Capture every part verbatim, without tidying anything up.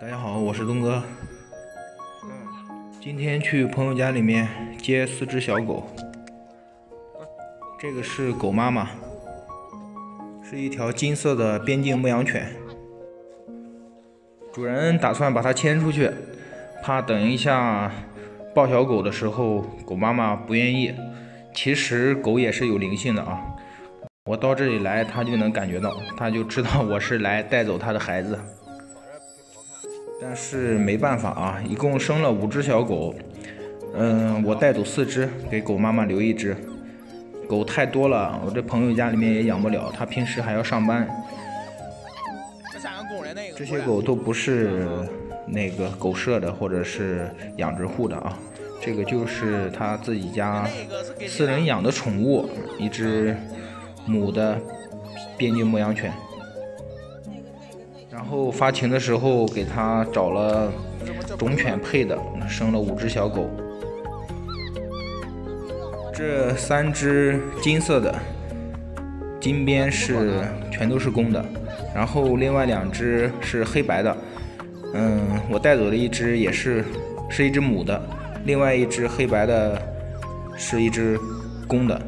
大家好，我是东哥。今天去朋友家里面接四只小狗。这个是狗妈妈，是一条金色的边境牧羊犬。主人打算把它牵出去，怕等一下抱小狗的时候，狗妈妈不愿意。其实狗也是有灵性的啊，我到这里来，它就能感觉到，它就知道我是来带走它的孩子。但是没办法啊，一共生了五只小狗，嗯，我带走四只，给狗妈妈留一只。狗太多了，我这朋友家里面也养不了，他平时还要上班。这些狗都不是那个狗舍的或者是养殖户的啊，这个就是他自己家私人养的宠物，一只母的边境牧羊犬。然后发情的时候给他找了种犬配的，生了五只小狗。这三只金色的金边是全都是公的，然后另外两只是黑白的。嗯，我带走的一只也是是一只母的，另外一只黑白的是一只公的。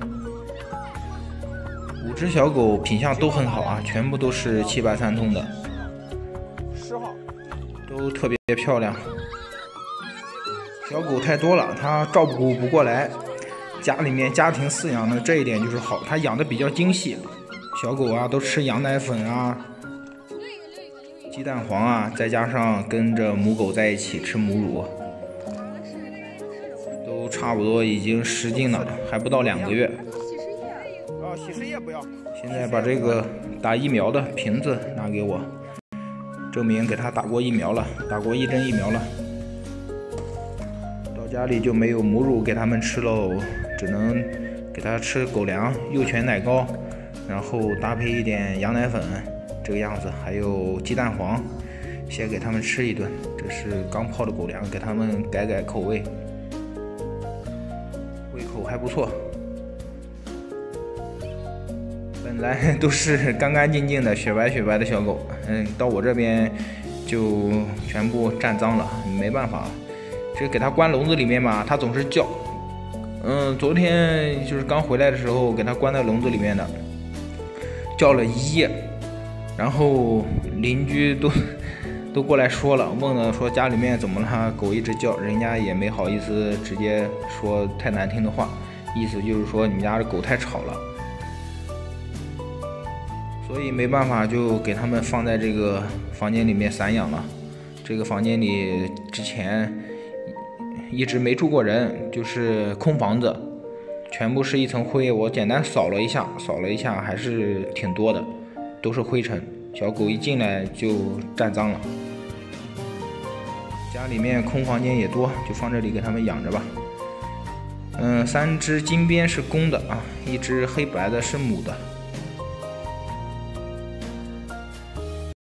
五只小狗品相都很好啊，全部都是七白三通的。都特别漂亮，小狗太多了，它照顾不过来。家里面家庭饲养的这一点就是好，它养的比较精细。小狗啊都吃羊奶粉啊、鸡蛋黄啊，再加上跟着母狗在一起吃母乳，都差不多已经十斤了，还不到两个月。 哦，洗湿液不要。 现在把这个打疫苗的瓶子拿给我。证明给他打过疫苗了，打过一针疫苗了。到家里就没有母乳给他们吃喽，只能给他吃狗粮、幼犬奶膏，然后搭配一点羊奶粉，这个样子，还有鸡蛋黄，先给他们吃一顿。这是刚泡的狗粮，给他们改改口味，胃口还不错。本来都是干干净净的雪白雪白的小狗，嗯，到我这边就全部占脏了，没办法。这给它关笼子里面嘛，它总是叫。嗯，昨天就是刚回来的时候，给它关在笼子里面的，叫了一夜，然后邻居都都过来说了，问了说家里面怎么了，狗一直叫，人家也没好意思直接说太难听的话，意思就是说你们家的狗太吵了。所以没办法，就给他们放在这个房间里面散养了。这个房间里之前一直没住过人，就是空房子，全部是一层灰。我简单扫了一下，扫了一下还是挺多的，都是灰尘。小狗一进来就占脏了。家里面空房间也多，就放这里给他们养着吧。嗯，三只金边是公的啊，一只黑白的是母的。